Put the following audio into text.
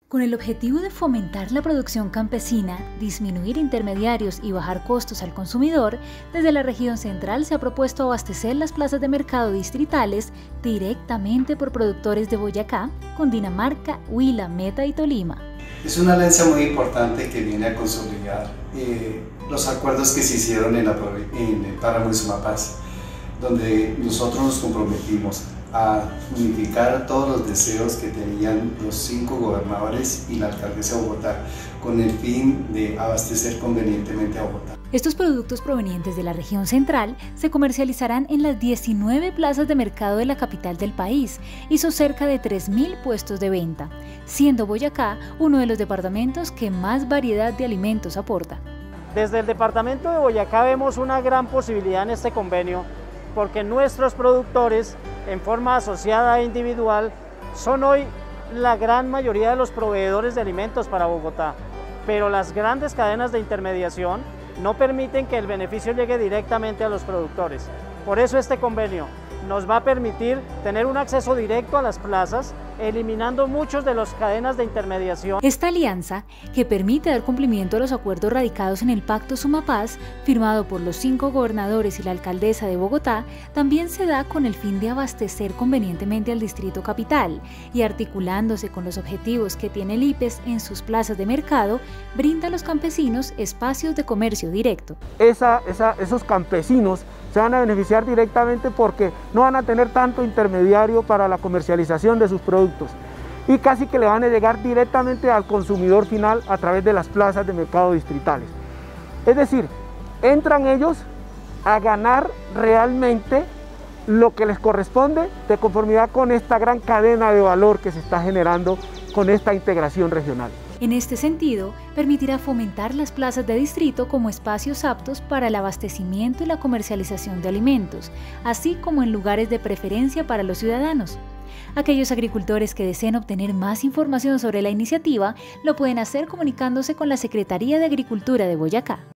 Con el objetivo de fomentar la producción campesina, disminuir intermediarios y bajar costos al consumidor, desde la región central se ha propuesto abastecer las plazas de mercado distritales directamente por productores de Boyacá, Cundinamarca, Huila, Meta y Tolima. Es una alianza muy importante que viene a consolidar los acuerdos que se hicieron en el páramo de Sumapaz, donde nosotros nos comprometimos a unificar todos los deseos que tenían los 5 gobernadores y la alcaldesa de Bogotá, con el fin de abastecer convenientemente a Bogotá. Estos productos provenientes de la región central se comercializarán en las 19 plazas de mercado de la capital del país y son cerca de 3.000 puestos de venta, siendo Boyacá uno de los departamentos que más variedad de alimentos aporta. Desde el departamento de Boyacá vemos una gran posibilidad en este convenio, porque nuestros productores, en forma asociada e individual, son hoy la gran mayoría de los proveedores de alimentos para Bogotá, pero las grandes cadenas de intermediación no permiten que el beneficio llegue directamente a los productores. Por eso este convenio nos va a permitir tener un acceso directo a las plazas, eliminando muchos de las cadenas de intermediación. Esta alianza, que permite dar cumplimiento a los acuerdos radicados en el Pacto Sumapaz, firmado por los 5 gobernadores y la alcaldesa de Bogotá, también se da con el fin de abastecer convenientemente al distrito capital y, articulándose con los objetivos que tiene el IPES en sus plazas de mercado, brinda a los campesinos espacios de comercio directo. Esos campesinos se van a beneficiar directamente porque no van a tener tanto intermediario para la comercialización de sus productos y casi que le van a llegar directamente al consumidor final a través de las plazas de mercado distritales. Es decir, entran ellos a ganar realmente lo que les corresponde de conformidad con esta gran cadena de valor que se está generando con esta integración regional. En este sentido, permitirá fomentar las plazas de distrito como espacios aptos para el abastecimiento y la comercialización de alimentos, así como en lugares de preferencia para los ciudadanos. Aquellos agricultores que deseen obtener más información sobre la iniciativa lo pueden hacer comunicándose con la Secretaría de Agricultura de Boyacá.